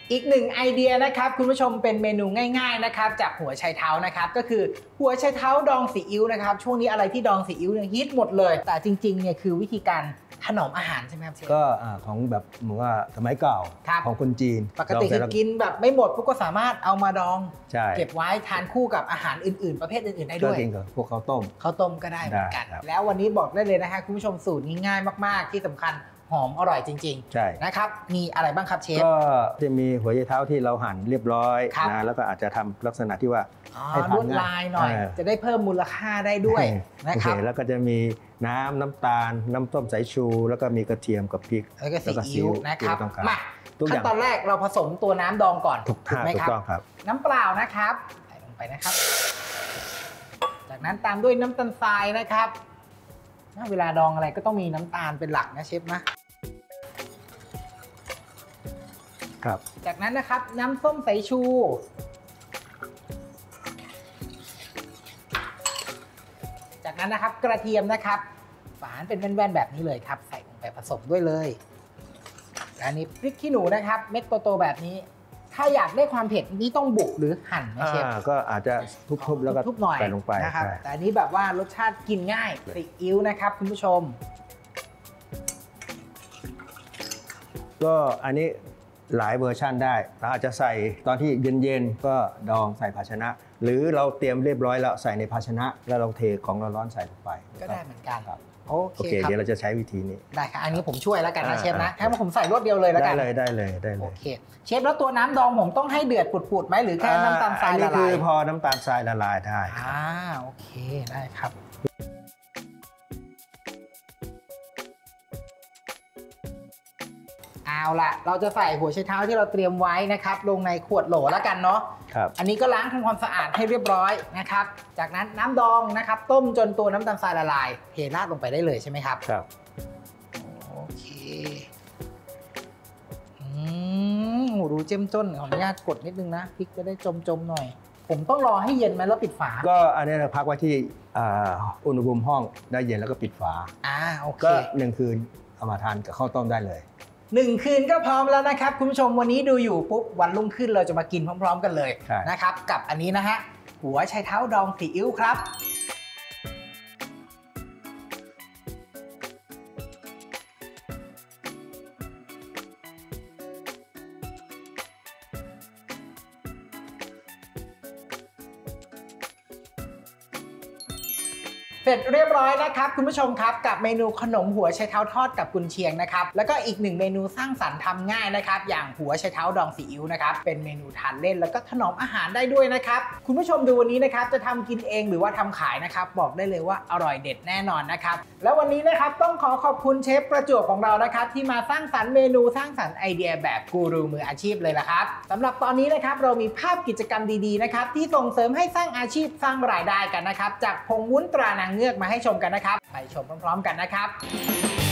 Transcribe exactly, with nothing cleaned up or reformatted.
อีกหนึ่งไอเดียนะครับคุณผู้ชมเป็นเมนูง่ายๆนะครับจากหัวไชเท้านะครับก็คือหัวไชเท้าดองซีอิ๊วนะครับช่วงนี้อะไรที่ดองซีอิ๊วเนี่ยฮิตหมดเลยแต่จริงๆเนี่ยคือวิธีการถนอมอาหารใช่ไหมครับเชฟก็ของแบบเหมือนว่าสมัยเก่าของคนจีนปกติคือกินแบบไม่หมดพวกก็สามารถเอามาดองเก็บไว้ทานคู่กับอาหารอื่นๆประเภทอื่นๆได้ด้วยก็กินกับพวกข้าวต้มข้าวต้มก็ได้เหมือนกันแล้ววันนี้บอกได้เลยนะฮะคุณผู้ชมสูตรนี้ง่ายมากๆที่สำคัญหอมอร่อยจริงๆนะครับมีอะไรบ้างครับเชฟก็จะมีหัวไชเท้าที่เราหั่นเรียบร้อยนะแล้วก็อาจจะทำลักษณะที่ว่าให้ลวดลายหน่อยจะได้เพิ่มมูลค่าได้ด้วยนะครับแล้วก็จะมีน้ำน้ำตาลน้ำส้มสายชูแล้วก็มีกระเทียมกับพริกแล้วก็ซีอิ๊วนะครับมาขั้นตอนแรกเราผสมตัวน้ำดองก่อนถูกไหมครับน้ำเปล่านะครับใส่ลงไปนะครับจากนั้นตามด้วยน้ำตาลทรายนะครับเวลาดองอะไรก็ต้องมีน้ำตาลเป็นหลักนะเชฟนะครับจากนั้นนะครับน้ำส้มสายชูจากนั้นนะครับกระเทียมนะครับฝานเป็นแว่นๆแบบนี้เลยครับใส่ลงไปผสมด้วยเลยอันนี้พริกขี้หนูนะครับเม็ดโตๆแบบนี้ถ้าอยากได้ความเผ็ดนี่ต้องบุกหรือหั่นนะเชฟก็อาจจะทุบๆแล้วก็ใส่ลงไปนะครับแต่อันนี้แบบว่ารสชาติกินง่ายซีอิ๊วนะครับคุณผู้ชมก็อันนี้หลายเวอร์ชั่นได้เราอาจจะใส่ตอนที่เย็นๆก็ดองใส่ภาชนะหรือเราเตรียมเรียบร้อยแล้วใส่ในภาชนะแล้วเราเทของร้อนๆใส่ลงไปก็ได้เหมือนกันครับโอเคเดี๋ยวเราจะใช้วิธีนี้ได้ค่ะอันนี้ผมช่วยแล้วกันนะเชฟนะแค่ว่าผมใส่รวดเดียวเลยแล้วกันได้เลยได้เลยได้เลยโอเคเชฟแล้วตัวน้ำดองผมต้องให้เดือดปุดๆไหมหรือแค่น้ำตาลทรายละลายคือพอน้ำตาลทรายละลายได้อ่าโอเคได้ครับเอาล่ะเราจะใส่หัวไชเท้าที่เราเตรียมไว้นะครับลงในขวดโหลแล้วกันเนาะครับอันนี้ก็ล้างทำความสะอาดให้เรียบร้อยนะครับจากนั้นน้ำดองนะครับต้มจนตัวน้ำตาลทรายละลายเทราดลงไปได้เลยใช่ไหมครับครับโอเคอืมดูเจ้มจนขออนุญาตกดนิดนึงนะพริกจะได้จมๆหน่อยผมต้องรอให้เย็นไหมแล้วปิดฝาก็อันนี้เราพักไว้ที่อุณหภูมิห้องได้เย็นแล้วก็ปิดฝาอ่าโอเคก็หนึ่งคืนเอามาทานกับข้าวต้มได้เลยหนึ่งคืนก็พร้อมแล้วนะครับคุณผู้ชมวันนี้ดูอยู่ปุ๊บวันรุ่งขึ้นเราจะมากินพร้อมๆกันเลยนะครับกับอันนี้นะฮะหัวไชเท้าดองซีอิ๊วครับเสร็จเรียบร้อยนะครับคุณผู้ชมครับกับเมนูขนมหัวไชเท้าทอดกับกุนเชียงนะครับแล้วก็อีกหนึ่งเมนูสร้างสรรค์ทำง่ายนะครับอย่างหัวไชเท้าดองซีอิ๊วนะครับเป็นเมนูทานเล่นแล้วก็ถนอมอาหารได้ด้วยนะครับคุณผู้ชมดูวันนี้นะครับจะทำกินเองหรือว่าทำขายนะครับบอกได้เลยว่าอร่อยเด็ดแน่นอนนะครับแล้ววันนี้นะครับต้องขอขอบคุณเชฟประจวบของเรานะครับที่มาสร้างสรรค์เมนูสร้างสรรค์ไอเดียแบบกูรูมืออาชีพเลยละครับสำหรับตอนนี้นะครับเรามีภาพกิจกรรมดีๆนะครับที่ส่งเสริมให้สร้างอาชีพสร้างรายได้กันนะครับจากผงวุ้นตรานางเงือกมาให้ชมกันนะครับไปชมพร้อมๆกันนะครับ